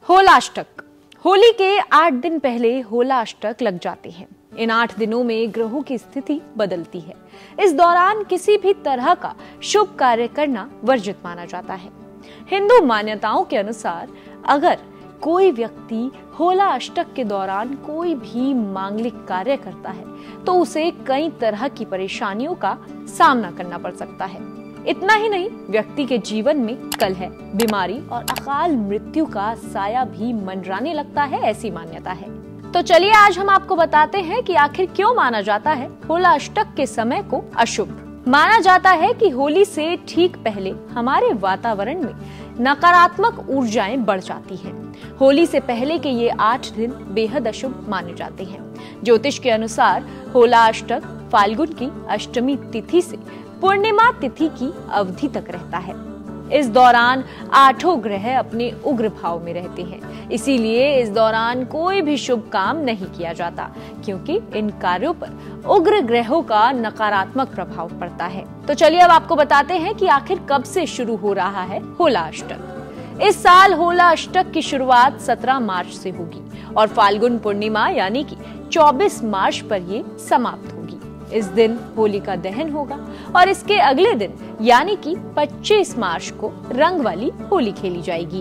होलाष्टक। होली के 8 दिन पहले होलाष्टक लग जाते हैं। इन 8 दिनों में ग्रहों की स्थिति बदलती है। इस दौरान किसी भी तरह का शुभ कार्य करना वर्जित माना जाता है। हिंदू मान्यताओं के अनुसार अगर कोई व्यक्ति होला अष्टक के दौरान कोई भी मांगलिक कार्य करता है तो उसे कई तरह की परेशानियों का सामना करना पड़ सकता है। इतना ही नहीं, व्यक्ति के जीवन में कलह, बीमारी और अकाल मृत्यु का साया भी मंडराने लगता है, ऐसी मान्यता है। तो चलिए आज हम आपको बताते हैं कि आखिर क्यों माना जाता है होला अष्टक के समय को अशुभ। माना जाता है कि होली से ठीक पहले हमारे वातावरण में नकारात्मक ऊर्जाएं बढ़ जाती हैं। होली से पहले के ये 8 दिन बेहद अशुभ माने जाते हैं। ज्योतिष के अनुसार होला अष्टक फाल्गुन की अष्टमी तिथि से पूर्णिमा तिथि की अवधि तक रहता है। इस दौरान 8 ग्रह अपने उग्र भाव में रहते हैं, इसीलिए इस दौरान कोई भी शुभ काम नहीं किया जाता, क्योंकि इन कार्यों पर उग्र ग्रहों का नकारात्मक प्रभाव पड़ता है। तो चलिए अब आपको बताते हैं कि आखिर कब से शुरू हो रहा है होला अष्टक। इस साल होला अष्टक की शुरुआत 17 मार्च से होगी और फाल्गुन पूर्णिमा यानी कि 24 मार्च पर ये समाप्त होगी। इस दिन होली का दहन होगा और इसके अगले दिन यानी कि 25 मार्च को रंग वाली होली खेली जाएगी।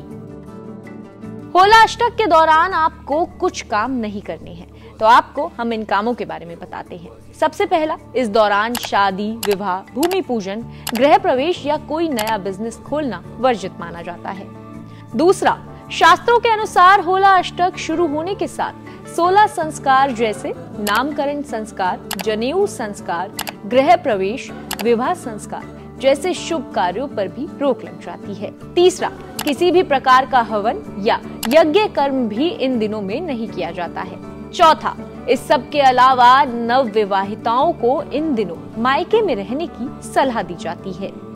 होला अष्टक के दौरान आपको कुछ काम नहीं करने हैं, तो आपको हम इन कामों के बारे में बताते हैं। सबसे पहला, इस दौरान शादी, विवाह, भूमि पूजन, गृह प्रवेश या कोई नया बिजनेस खोलना वर्जित माना जाता है। दूसरा, शास्त्रों के अनुसार होला अष्टक शुरू होने के साथ 16 संस्कार जैसे नामकरण संस्कार, जनेऊ संस्कार, गृह प्रवेश, विवाह संस्कार जैसे शुभ कार्यों पर भी रोक लग जाती है। तीसरा, किसी भी प्रकार का हवन या यज्ञ कर्म भी इन दिनों में नहीं किया जाता है। चौथा, इस सब के अलावा नव विवाहिताओं को इन दिनों मायके में रहने की सलाह दी जाती है।